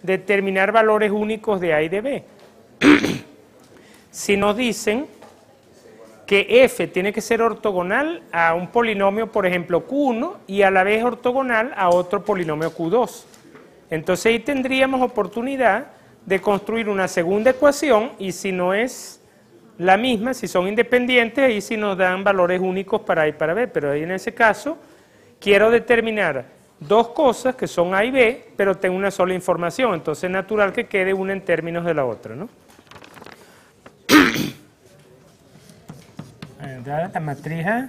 determinar valores únicos de A y de B. Si nos dicen que f tiene que ser ortogonal a un polinomio, por ejemplo, Q1, y a la vez ortogonal a otro polinomio Q2. Entonces ahí tendríamos oportunidad de construir una segunda ecuación, y si no es la misma, si son independientes, ahí sí nos dan valores únicos para A y para B, pero ahí en ese caso quiero determinar dos cosas que son A y B, pero tengo una sola información, entonces es natural que quede una en términos de la otra, ¿no? Dada la matriz A,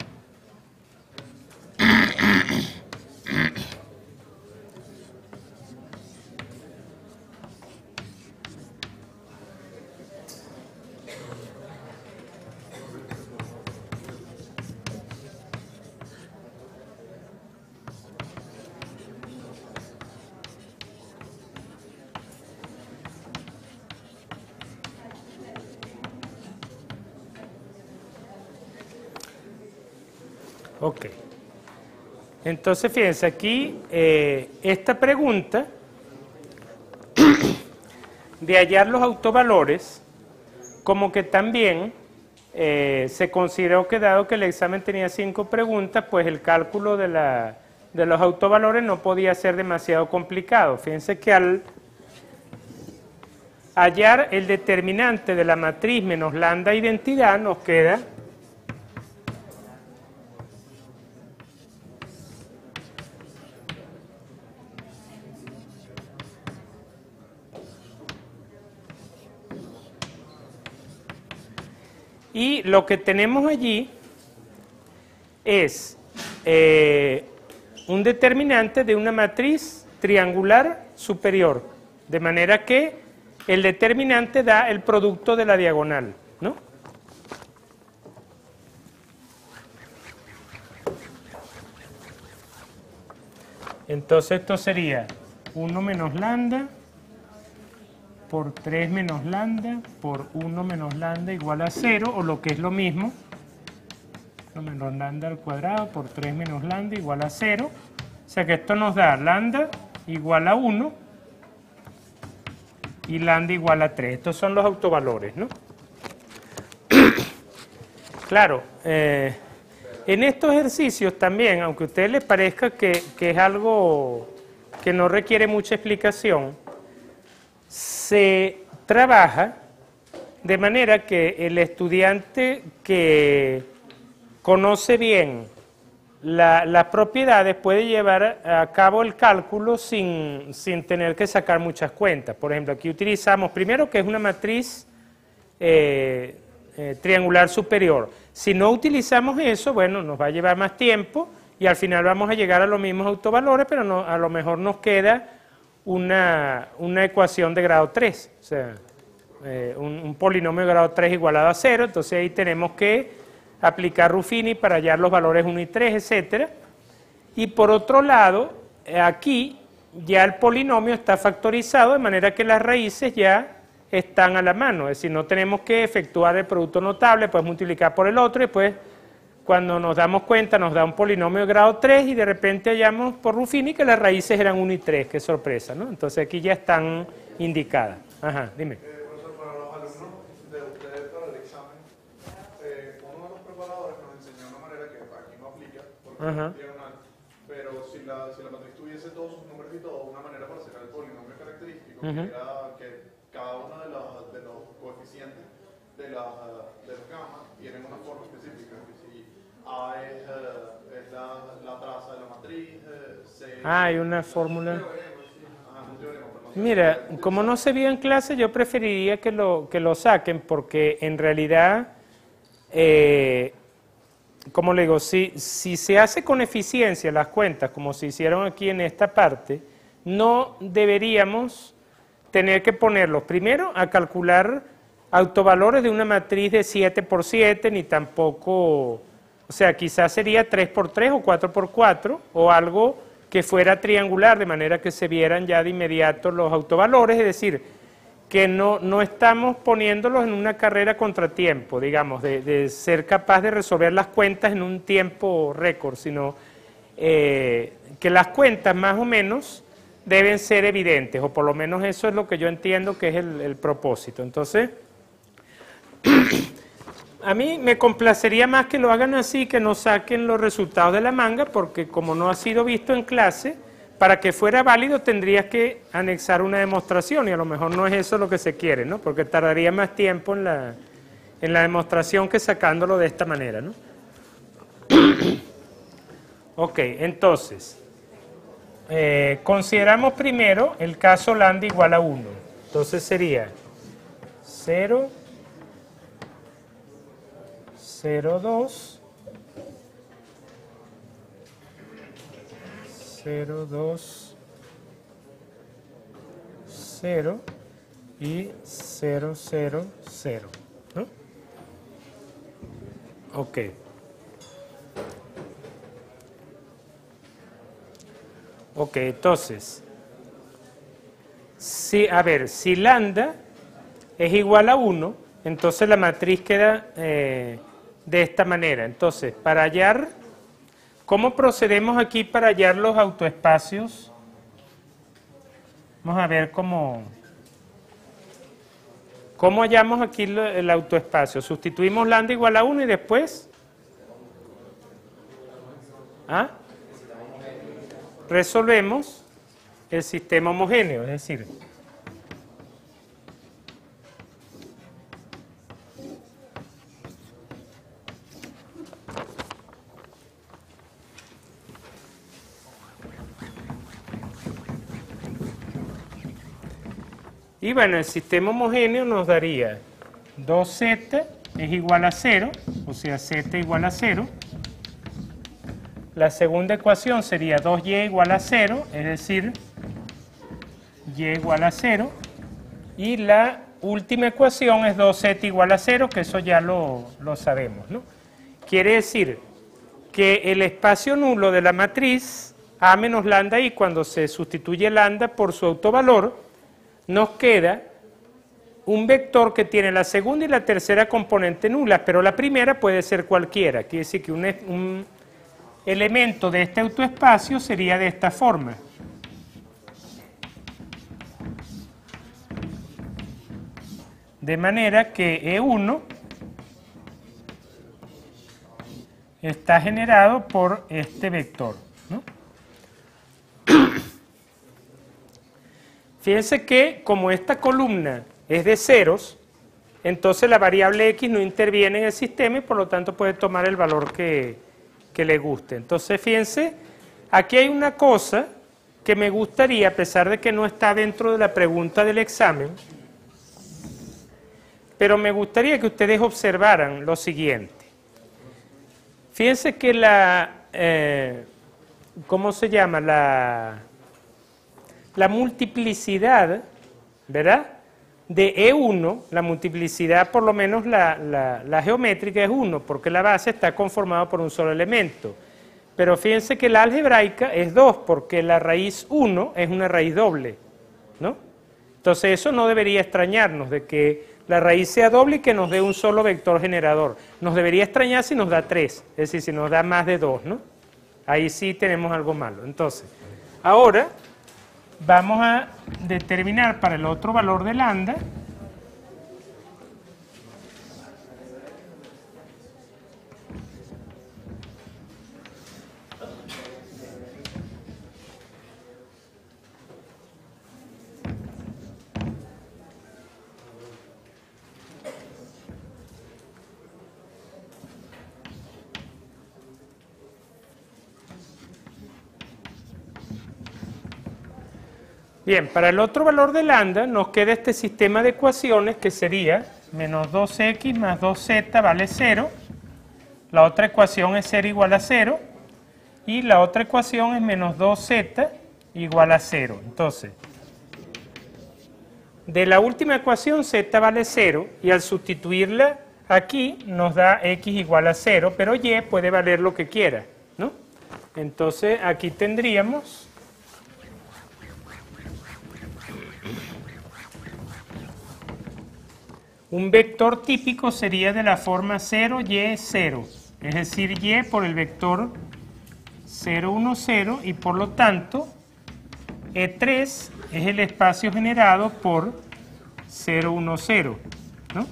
ok. Entonces, fíjense, aquí esta pregunta de hallar los autovalores, como que también se consideró que dado que el examen tenía 5 preguntas, pues el cálculo de los autovalores no podía ser demasiado complicado. Fíjense que al hallar el determinante de la matriz menos lambda identidad nos queda y lo que tenemos allí es un determinante de una matriz triangular superior, de manera que el determinante da el producto de la diagonal, ¿no? Entonces esto sería 1 menos lambda por 3 menos lambda por 1 menos lambda igual a 0, o lo que es lo mismo, 1 menos lambda al cuadrado por 3 menos lambda igual a 0. O sea que esto nos da lambda igual a 1 y lambda igual a 3. Estos son los autovalores, ¿no? Claro, en estos ejercicios también, aunque a ustedes les parezca que es algo que no requiere mucha explicación, se trabaja de manera que el estudiante que conoce bien las propiedades puede llevar a cabo el cálculo sin tener que sacar muchas cuentas. Por ejemplo, aquí utilizamos primero que es una matriz triangular superior. Si no utilizamos eso, bueno, nos va a llevar más tiempo y al final vamos a llegar a los mismos autovalores, pero no, a lo mejor nos queda una ecuación de grado 3, o sea, un polinomio de grado 3 igualado a 0, entonces ahí tenemos que aplicar Ruffini para hallar los valores 1 y 3, etc. Y por otro lado, aquí ya el polinomio está factorizado, de manera que las raíces ya están a la mano, es decir, no tenemos que efectuar el producto notable, podemos multiplicar por el otro y después cuando nos damos cuenta nos da un polinomio de grado 3 y de repente hallamos por Ruffini que las raíces eran 1 y 3, qué sorpresa, ¿no? Entonces aquí ya están indicadas. Ajá, dime. Profesor, para los alumnos de ustedes para el examen, uno de los preparadores nos enseñó una manera que aquí no aplica, porque es diagonal, pero si la matriz tuviese todos sus números y todo, una manera para sacar el polinomio característico, que era que cada uno de los coeficientes de las gamas tienen una forma específica. A es la traza de la matriz, C... hay una fórmula. Mira, como no se vio en clase, yo preferiría que lo saquen, porque en realidad, como le digo, si se hace con eficiencia las cuentas, como se hicieron aquí en esta parte, no deberíamos tener que ponerlos primero a calcular autovalores de una matriz de 7 por 7, ni tampoco... O sea, quizás sería 3 por 3 o 4 por 4 o algo que fuera triangular, de manera que se vieran ya de inmediato los autovalores, es decir, que no estamos poniéndolos en una carrera contratiempo, digamos, de ser capaz de resolver las cuentas en un tiempo récord, sino que las cuentas más o menos deben ser evidentes, o por lo menos eso es lo que yo entiendo que es el propósito. Entonces, a mí me complacería más que lo hagan así, que no saquen los resultados de la manga, porque como no ha sido visto en clase, para que fuera válido tendrías que anexar una demostración, y a lo mejor no es eso lo que se quiere, ¿no? Porque tardaría más tiempo en la demostración que sacándolo de esta manera, ¿no? Ok, entonces, consideramos primero el caso lambda igual a 1. Entonces sería 0, 0, 2, 0, 2, 0 y 0, 0, 0, ¿no? Ok. Ok, entonces, si lambda es igual a 1, entonces la matriz queda de esta manera. Entonces, para hallar, ¿cómo procedemos aquí para hallar los autoespacios? Vamos a ver cómo hallamos aquí el autoespacio. Sustituimos lambda igual a 1 y después resolvemos el sistema homogéneo, es decir, y bueno, el sistema homogéneo nos daría 2z es igual a 0, o sea, z igual a 0. La segunda ecuación sería 2y igual a 0, es decir, y igual a 0. Y la última ecuación es 2z igual a 0, que eso ya lo sabemos, ¿no? Quiere decir que el espacio nulo de la matriz A menos lambda I, cuando se sustituye lambda por su autovalor, nos queda un vector que tiene la segunda y la tercera componente nulas, pero la primera puede ser cualquiera. Quiere decir que un elemento de este autoespacio sería de esta forma. De manera que E1 está generado por este vector, ¿no? Fíjense que como esta columna es de ceros, entonces la variable x no interviene en el sistema y por lo tanto puede tomar el valor que le guste. Entonces fíjense, aquí hay una cosa que me gustaría, a pesar de que no está dentro de la pregunta del examen, pero me gustaría que ustedes observaran lo siguiente. Fíjense que ¿cómo se llama? La multiplicidad, ¿verdad?, de E1, la multiplicidad, por lo menos la geométrica, es 1, porque la base está conformada por un solo elemento. Pero fíjense que la algebraica es 2, porque la raíz 1 es una raíz doble, ¿no? Entonces eso no debería extrañarnos, de que la raíz sea doble y que nos dé un solo vector generador. Nos debería extrañar si nos da 3, es decir, si nos da más de 2, ¿no? Ahí sí tenemos algo malo. Entonces, ahora vamos a determinar para el otro valor de lambda Bien, para el otro valor de lambda nos queda este sistema de ecuaciones que sería menos 2x más 2z vale 0. La otra ecuación es 0 igual a 0. Y la otra ecuación es menos 2z igual a 0. Entonces, de la última ecuación z vale 0 y al sustituirla aquí nos da x igual a 0, pero y puede valer lo que quiera, ¿no? Entonces aquí tendríamos un vector típico, sería de la forma 0, y, 0. Es decir, y por el vector 0, 1, 0, y por lo tanto E3 es el espacio generado por 0, 1, 0, ¿no?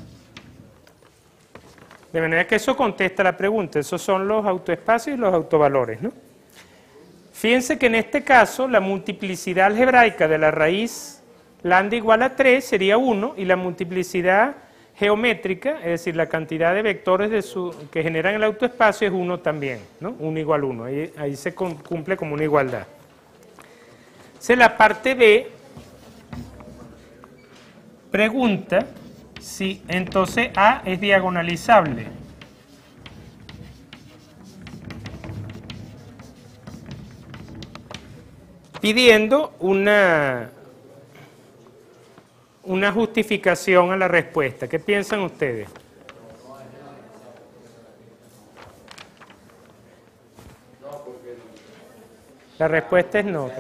De manera que eso contesta la pregunta, esos son los autoespacios y los autovalores, ¿no? Fíjense que en este caso la multiplicidad algebraica de la raíz lambda igual a 3 sería 1 y la multiplicidad geométrica, es decir, la cantidad de vectores que generan el autoespacio es 1 también, ¿no? 1 igual 1, ahí se cumple como una igualdad. Entonces la parte B pregunta si entonces A es diagonalizable. Pidiendo una justificación a la respuesta. ¿Qué piensan ustedes? La respuesta es no.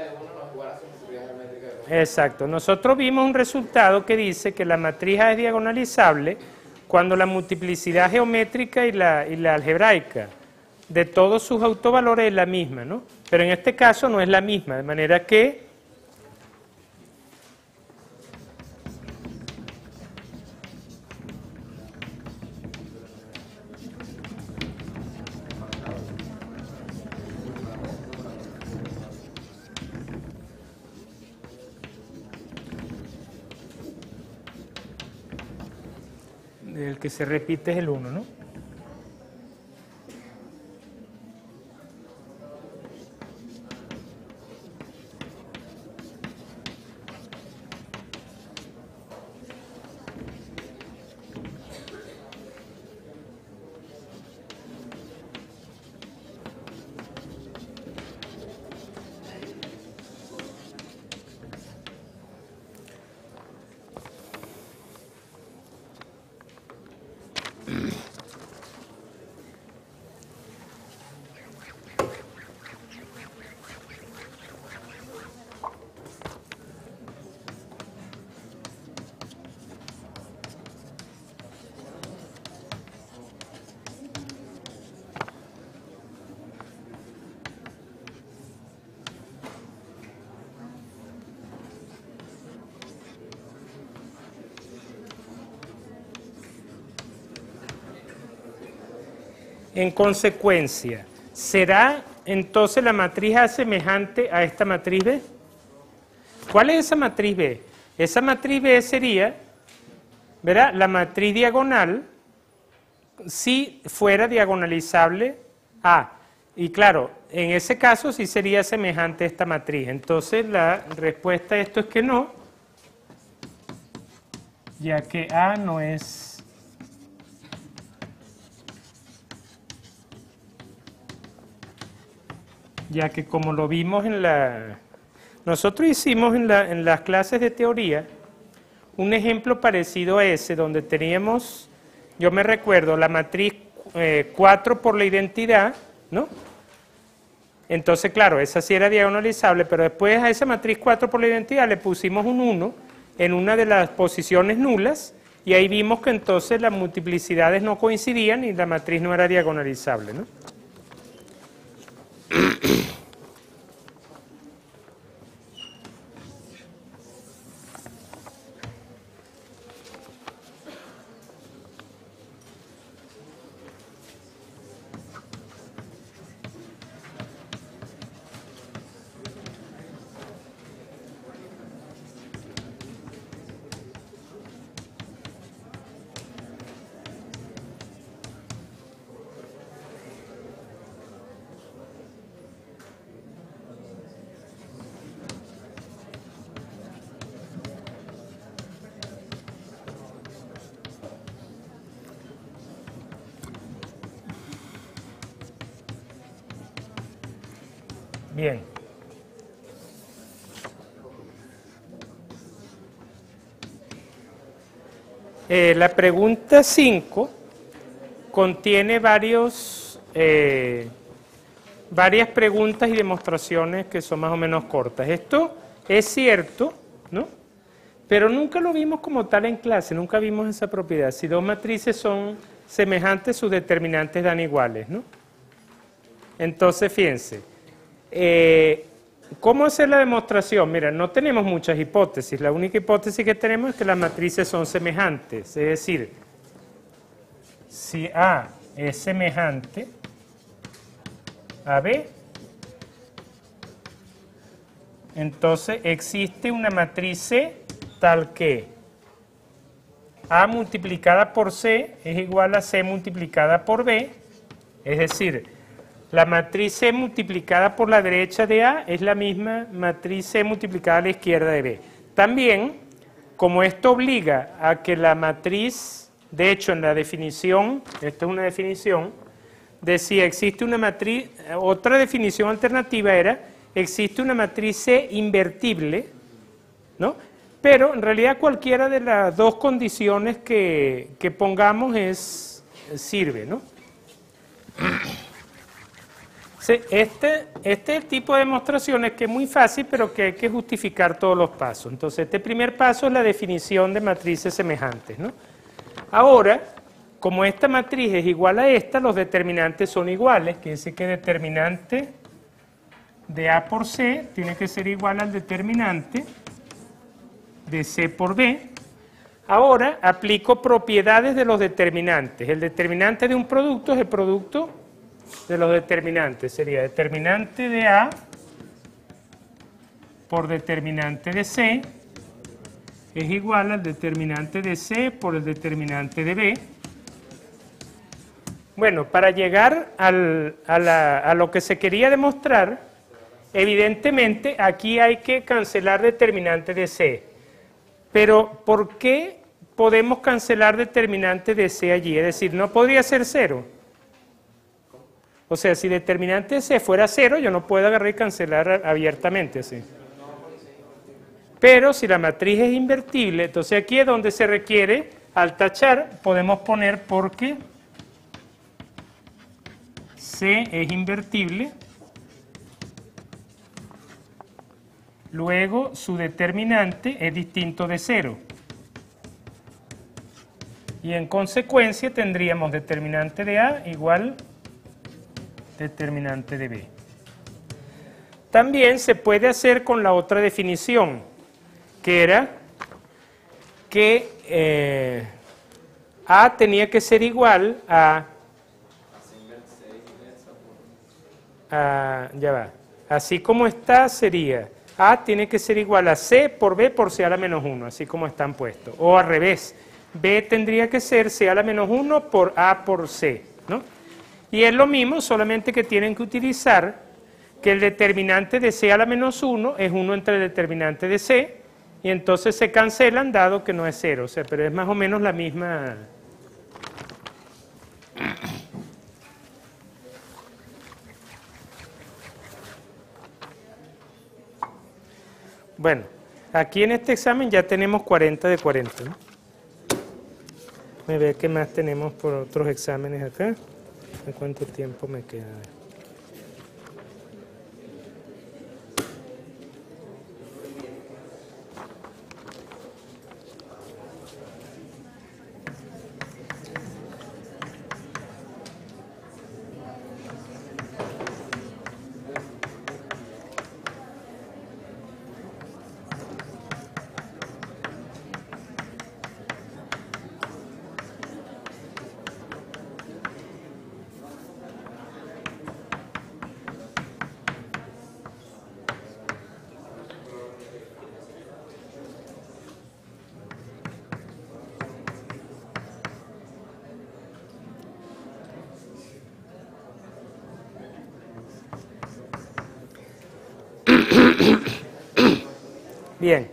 Exacto. Nosotros vimos un resultado que dice que la matriz A es diagonalizable cuando la multiplicidad geométrica y la algebraica de todos sus autovalores es la misma, ¿no? Pero en este caso no es la misma, de manera que el que se repite es el 1, ¿no? En consecuencia, ¿será entonces la matriz A semejante a esta matriz B? ¿Cuál es esa matriz B? Esa matriz B sería, ¿verdad?, la matriz diagonal si fuera diagonalizable A. Y claro, en ese caso sí sería semejante a esta matriz. Entonces la respuesta a esto es que no, ya que A no es... ya que como lo vimos en la... Nosotros hicimos en las clases de teoría un ejemplo parecido a ese, donde teníamos, yo me recuerdo, la matriz 4 por la identidad, ¿no? Entonces, claro, esa sí era diagonalizable, pero después a esa matriz 4 por la identidad le pusimos un 1 en una de las posiciones nulas, y ahí vimos que entonces las multiplicidades no coincidían y la matriz no era diagonalizable, ¿no? Bien. La pregunta 5 contiene varias preguntas y demostraciones que son más o menos cortas. Esto es cierto, ¿no? Pero nunca lo vimos como tal en clase, nunca vimos esa propiedad. Si dos matrices son semejantes, sus determinantes dan iguales, ¿no? Entonces, fíjense, ¿cómo hacer la demostración? Mira, no tenemos muchas hipótesis. La única hipótesis que tenemos es que las matrices son semejantes. Es decir, si A es semejante a B, entonces existe una matriz C tal que A multiplicada por C es igual a C multiplicada por B, es decir, la matriz C multiplicada por la derecha de A es la misma matriz C multiplicada a la izquierda de B. También, como esto obliga a que la matriz, de hecho en la definición, esta es una definición, decía existe una matriz, otra definición alternativa era, existe una matriz C invertible, ¿no? Pero en realidad cualquiera de las dos condiciones que pongamos sirve, ¿no? Este es el tipo de demostraciones que es muy fácil, pero que hay que justificar todos los pasos. Entonces, este primer paso es la definición de matrices semejantes, ¿no? Ahora, como esta matriz es igual a esta, los determinantes son iguales, quiere decir que el determinante de A por C tiene que ser igual al determinante de C por B. Ahora, aplico propiedades de los determinantes. El determinante de un producto es el producto de los determinantes, sería determinante de A por determinante de C es igual al determinante de C por el determinante de B. Bueno, para llegar a lo que se quería demostrar, evidentemente aquí hay que cancelar determinante de C. Pero ¿por qué podemos cancelar determinante de C allí? Es decir, ¿no podría ser 0? O sea, si determinante de C fuera 0, yo no puedo agarrar y cancelar abiertamente así. Pero si la matriz es invertible, entonces aquí es donde se requiere, al tachar, podemos poner porque C es invertible, luego su determinante es distinto de 0. Y en consecuencia tendríamos determinante de A igual determinante de B. También se puede hacer con la otra definición, que era que A tenía que ser igual ya va, así como está sería, A tiene que ser igual a C por B por C a la menos 1, así como están puestos, o al revés, B tendría que ser C a la menos 1 por A por C, ¿no? Y es lo mismo, solamente que tienen que utilizar que el determinante de C a la menos 1 es 1 entre el determinante de C, y entonces se cancelan dado que no es 0, o sea, pero es más o menos la misma. Bueno, aquí en este examen ya tenemos 40 de 40, ¿no? Me ve qué más tenemos por otros exámenes acá. ¿En cuánto tiempo me queda? Bien,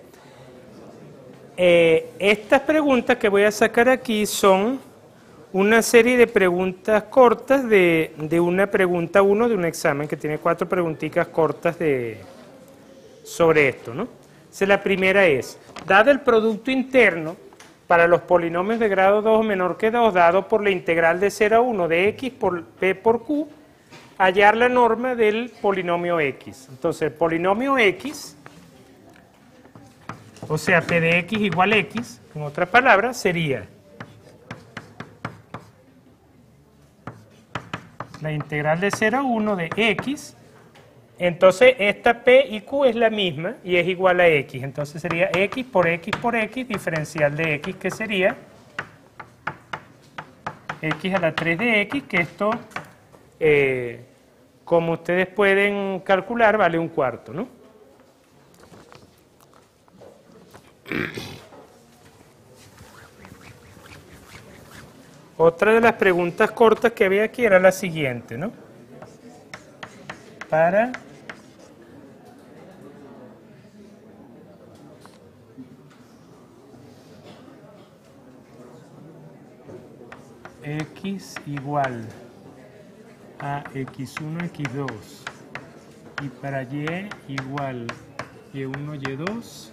estas preguntas que voy a sacar aquí son una serie de preguntas cortas de una pregunta 1 de un examen que tiene 4 preguntitas cortas sobre esto, ¿no? Entonces, la primera es, dado el producto interno para los polinomios de grado 2 o menor que 2, dado por la integral de 0 a 1 de x por p por q, hallar la norma del polinomio x. Entonces, el polinomio x, o sea, p de x igual x, en otras palabras, sería la integral de 0 a 1 de x Entonces, esta P y Q es la misma y es igual a X. Entonces sería X por X, diferencial de X, que sería X a la 3 de X, que esto, como ustedes pueden calcular, vale 1/4, ¿no? Otra de las preguntas cortas que había aquí era la siguiente, ¿no? Para X igual a X1, X2 y para Y igual Y1, Y2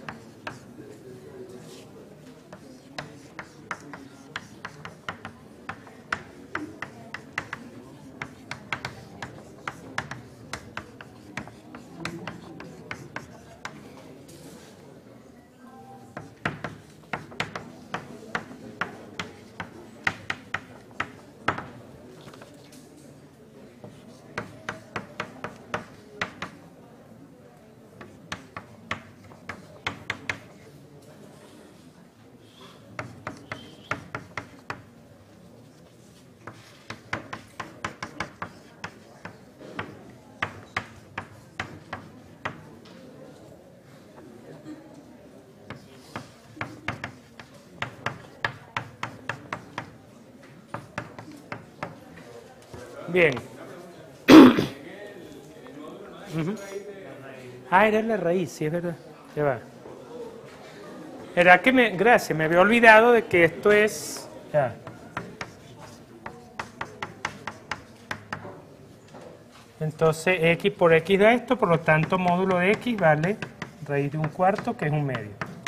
Bien. Ah, era la raíz, sí, es verdad. Ya va. Era que gracias, me había olvidado de que esto es... Ya. Entonces, X por X da esto, por lo tanto, módulo de X vale raíz de 1/4, que es 1/2.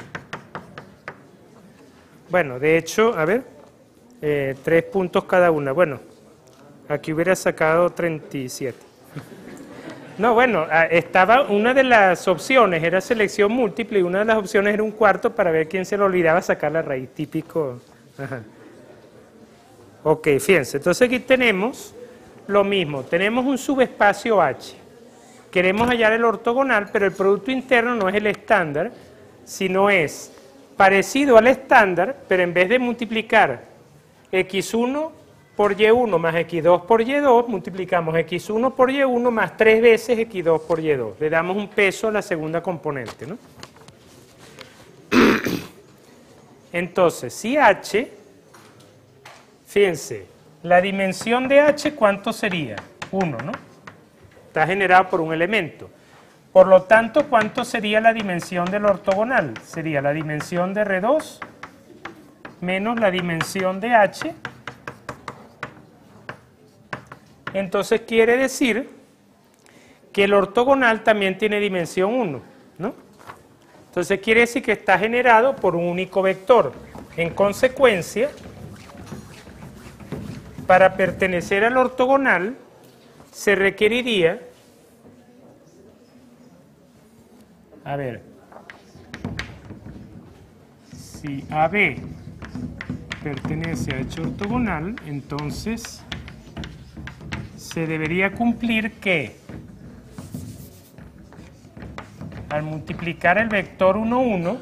Bueno, de hecho, a ver, 3 puntos cada una. Bueno, aquí hubiera sacado 37. No, bueno, estaba una de las opciones, era selección múltiple, y una de las opciones era 1/4 para ver quién se le olvidaba sacar la raíz, típico. Ajá. Ok, fíjense, entonces aquí tenemos lo mismo, tenemos un subespacio H. Queremos hallar el ortogonal, pero el producto interno no es el estándar, sino es parecido al estándar, pero en vez de multiplicar x1 por y1 más x2 por y2, multiplicamos x1 por y1 más 3 veces x2 por y2. Le damos un peso a la segunda componente, ¿no? Entonces, si h, fíjense, la dimensión de h, ¿cuánto sería? 1, ¿no? Está generado por un elemento. Por lo tanto, ¿cuánto sería la dimensión del ortogonal? Sería la dimensión de R2 menos la dimensión de h. Entonces quiere decir que el ortogonal también tiene dimensión 1, ¿no? Entonces quiere decir que está generado por un único vector. En consecuencia, para pertenecer al ortogonal, se requeriría, a ver, si AB pertenece a H ortogonal, entonces se debería cumplir que al multiplicar el vector 1, 1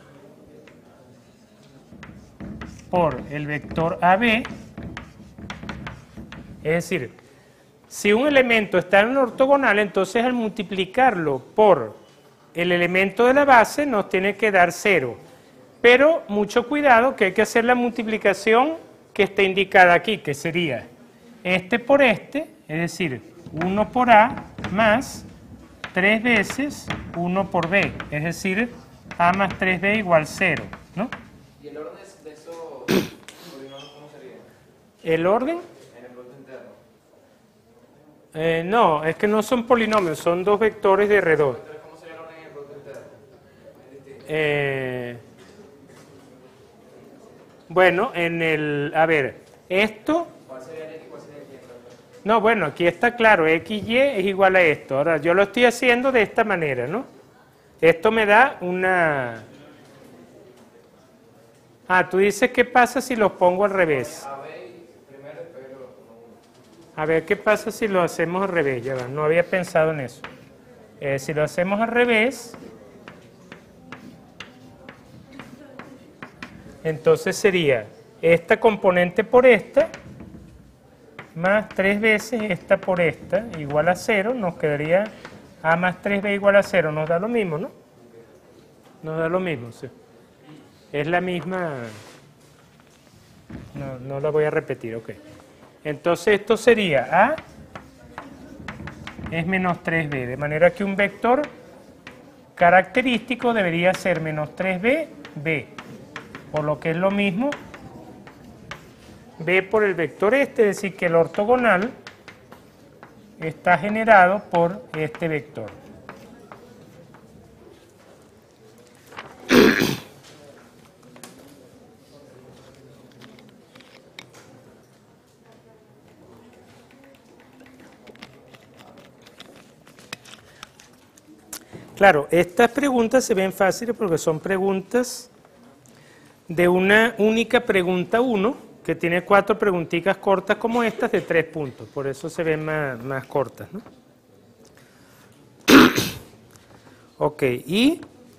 por el vector AB, es decir, si un elemento está en un ortogonal, entonces al multiplicarlo por el elemento de la base nos tiene que dar 0. Pero mucho cuidado que hay que hacer la multiplicación que está indicada aquí, que sería este por este, es decir, 1 por A más 3 veces 1 por B, es decir, A más 3B igual 0, ¿no? ¿Y el orden de esos polinomios cómo sería? ¿El orden? En el producto interno. No, es que no son polinomios, son dos vectores de R2. Entonces, ¿cómo sería el orden en el producto interno? Es distinto. Bueno, en el, a ver, esto, ¿Cuál sería el X y cuál sería el Y? no, bueno, aquí está claro, XY es igual a esto. Ahora, yo lo estoy haciendo de esta manera, ¿no? Esto me da una... Ah, tú dices, ¿qué pasa si los pongo al revés? A, B y primero, después lo 1, 1. A ver, ¿qué pasa si lo hacemos al revés? Ya va, no había pensado en eso. Si lo hacemos al revés, entonces sería esta componente por esta, más 3 veces esta por esta, igual a 0, nos quedaría A más 3B igual a 0, nos da lo mismo, ¿no? Nos da lo mismo, sí. Es la misma, no la voy a repetir, ok. Entonces esto sería A es menos 3B, de manera que un vector característico debería ser menos 3B, B, por lo que es lo mismo B por el vector este, es decir, que el ortogonal está generado por este vector. Claro, estas preguntas se ven fáciles porque son preguntas de una única pregunta 1, que tiene 4 preguntitas cortas como estas de 3 puntos, por eso se ven más cortas, ¿no? Ok, y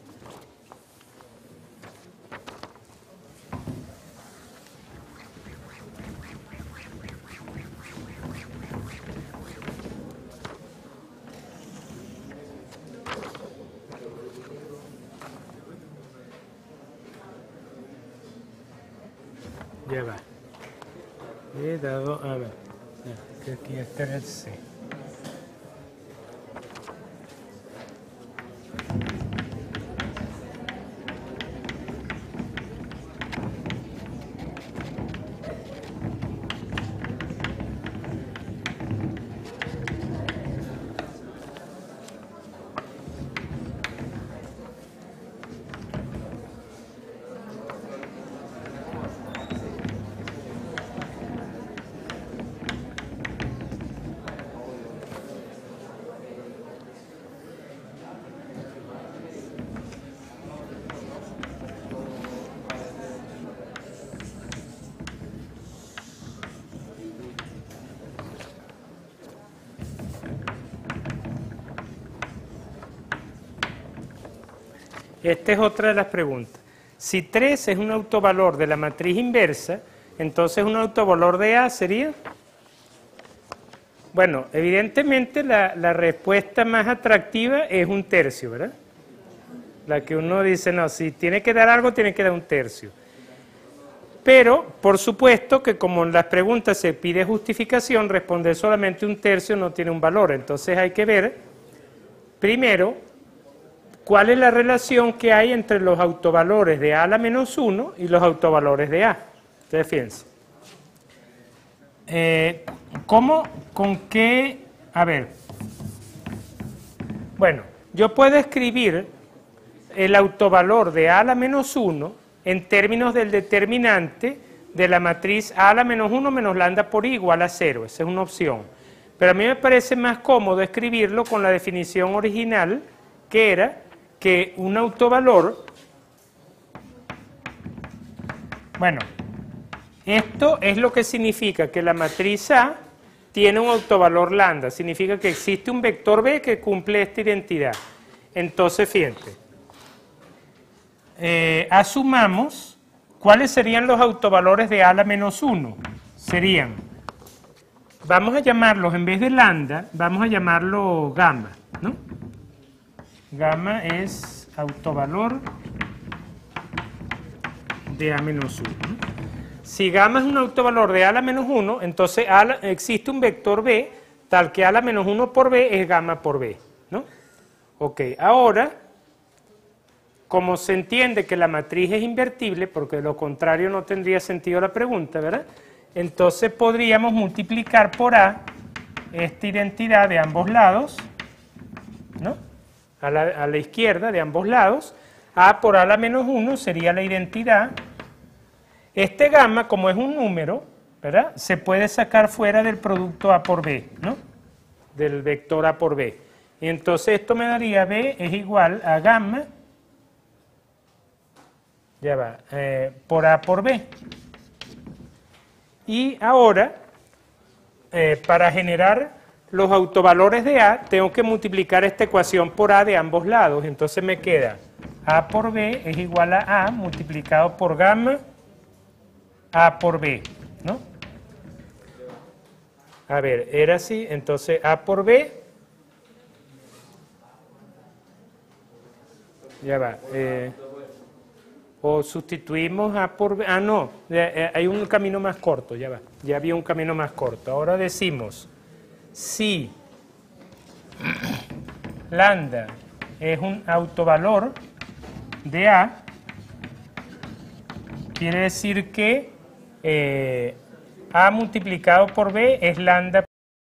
ya va. He dado, a ver, que aquí está el C. Esta es otra de las preguntas. Si 3 es un autovalor de la matriz inversa, entonces un autovalor de A sería... Bueno, evidentemente la respuesta más atractiva es 1/3, ¿verdad? La que uno dice, no, si tiene que dar algo, tiene que dar 1/3. Pero, por supuesto que como en las preguntas se pide justificación, responder solamente 1/3 no tiene un valor. Entonces hay que ver, primero, ¿cuál es la relación que hay entre los autovalores de A a la menos 1 y los autovalores de A? Entonces, fíjense. ¿Cómo? ¿Con qué? A ver. Bueno, yo puedo escribir el autovalor de A a la menos 1 en términos del determinante de la matriz A a la menos 1 menos lambda por I igual a 0. Esa es una opción. Pero a mí me parece más cómodo escribirlo con la definición original, que era que un autovalor, bueno, esto es lo que significa que la matriz A tiene un autovalor lambda, significa que existe un vector B que cumple esta identidad. Entonces, fíjate, asumamos cuáles serían los autovalores de A a la menos 1. Serían, vamos a llamarlos, en vez de lambda, vamos a llamarlo gamma, ¿no? Gamma es autovalor de A menos 1. Si gamma es un autovalor de A a la menos 1, entonces existe un vector B tal que A a la menos 1 por B es gamma por B, ¿no? Ok, ahora, como se entiende que la matriz es invertible, porque de lo contrario no tendría sentido la pregunta, ¿verdad? Entonces podríamos multiplicar por A esta identidad de ambos lados, ¿no? A la izquierda de ambos lados, A por A a la menos 1 sería la identidad. Este gamma, como es un número, ¿verdad?, se puede sacar fuera del producto A por B, ¿no?, del vector A por B. Y entonces esto me daría B es igual a gamma, ya va, por A por B. Y ahora, para generar los autovalores de A, tengo que multiplicar esta ecuación por A de ambos lados. Entonces me queda A por B es igual a A multiplicado por gamma A por B, ¿no? A ver, era así, entonces A por B, ya va, o sustituimos A por B, no, hay un camino más corto, ya va, ya había un camino más corto. Ahora decimos, si lambda es un autovalor de A, quiere decir que A multiplicado por B es lambda